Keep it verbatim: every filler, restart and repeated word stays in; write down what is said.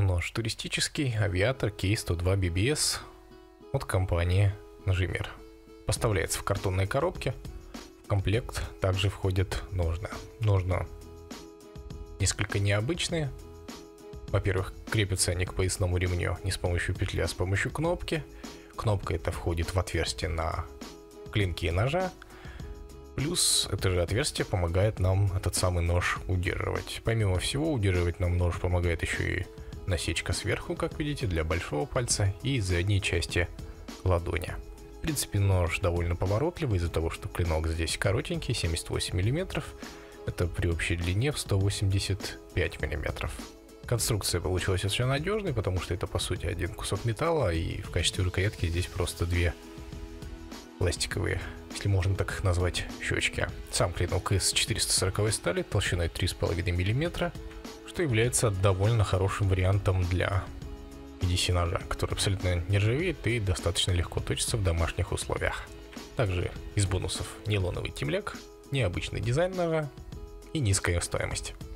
Нож туристический Aviator кей сто два би би эс от компании Ножимир. Поставляется в картонной коробке. В комплект также входят ножны. Ножны несколько необычные. Во-первых, крепятся они к поясному ремню не с помощью петли, а с помощью кнопки. Кнопка эта входит в отверстие на клинке ножа. Плюс это же отверстие помогает нам этот самый нож удерживать. Помимо всего, удерживать нам нож помогает еще и насечка сверху, как видите, для большого пальца и задней части ладони. В принципе, нож довольно поворотливый из-за того, что клинок здесь коротенький, семьдесят восемь миллиметров. Это при общей длине в сто восемьдесят пять миллиметров. Конструкция получилась очень надежной, потому что это по сути один кусок металла, и в качестве рукоятки здесь просто две пластиковые, если можно так их назвать, щечки. Сам клинок из четыреста сороковой стали толщиной три с половиной миллиметра, что является довольно хорошим вариантом для пи ди си-ножа, который абсолютно не ржавеет и достаточно легко точится в домашних условиях. Также из бонусов нейлоновый темляк, необычный дизайн ножа и низкая стоимость.